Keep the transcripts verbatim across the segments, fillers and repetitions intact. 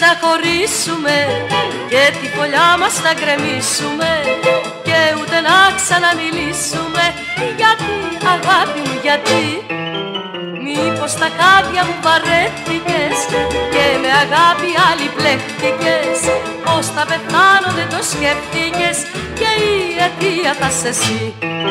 χωρίσουμε και τη φωλιά μας θα γκρεμίσουμε και ούτε να ξαναμιλήσουμε. Γιατί αγάπη μου, γιατί? Μήπως τα χάδια μου βαρέθηκες και με αγάπη άλλη πλέχτηκες? Πως θα πεθάνω δεν το σκέφτηκες και η αιτία θα σε εσύ.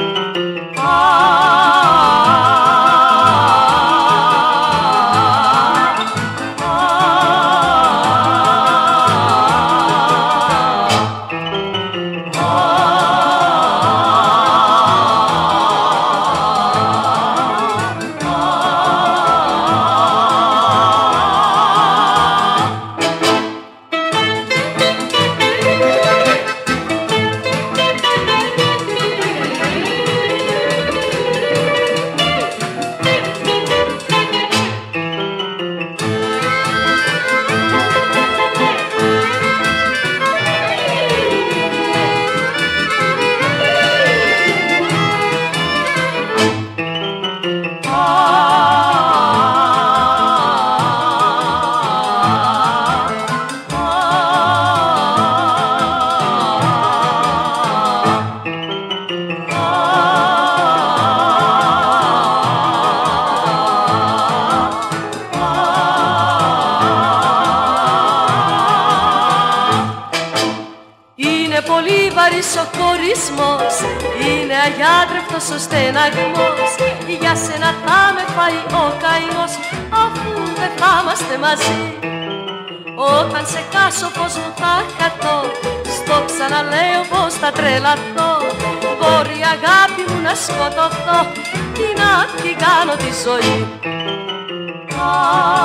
Είναι πολύ βαρύς ο χωρισμός, είναι αγιάτρευτος ο στεναγμός. Για σένα θα με φάει ο καημός, αφού δεν θα είμαστε μαζί. Όταν σε κάσω πως μου θα χαθώ, στο ξαναλέω πως θα τρελαθώ. Μπορεί η αγάπη μου να σκοτωθώ, τι να την κάνω τη ζωή.